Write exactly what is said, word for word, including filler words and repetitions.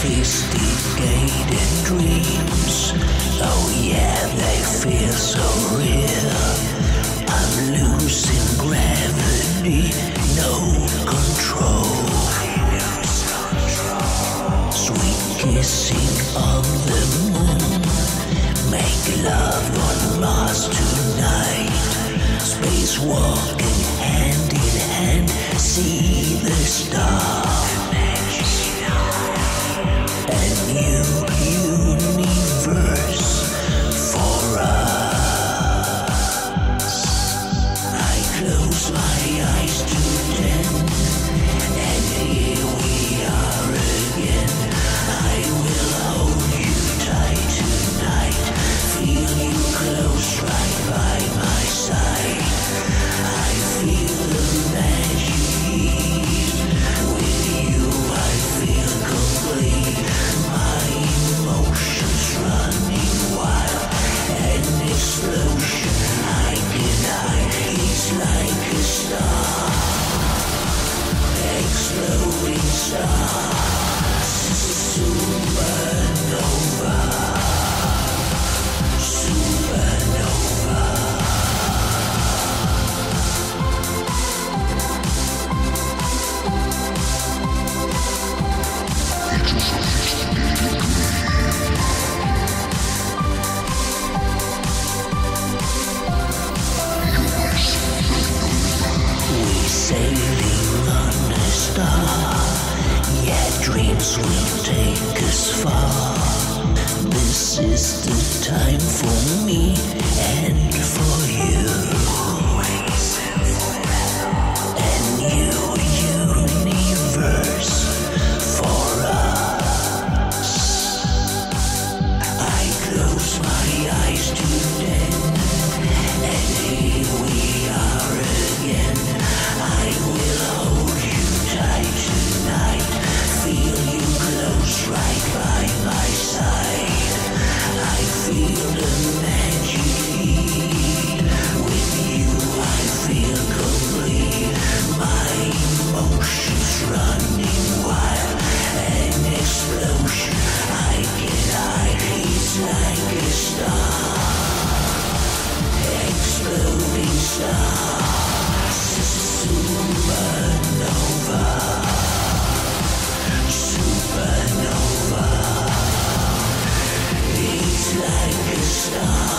sophisticated dreams. Oh yeah, they feel so real. I'm losing gravity, no control. Sweet kissing on the moon. Make love on Mars tonight. Spacewalking hand in hand, see the stars. And new universe for us. I close my eyes to ten, and here we are again. I will hold you tight tonight, feel you close right by my side. I feel the magic. With you I feel complete. My emotions running wild. An explosion I deny. It's like a star, exploding star, supernova, supernova. Sailing on a star, yeah, dreams will take us far. This is the time for me and for you, and you, universe for us. I close my eyes to then, and here we are again. I will hold you tight tonight, feel you close right by my side. I feel the magic. With you I feel complete. My emotions running wild. An explosion I can hide. It's like a star, exploding star. Supernova, supernova. It's like a star.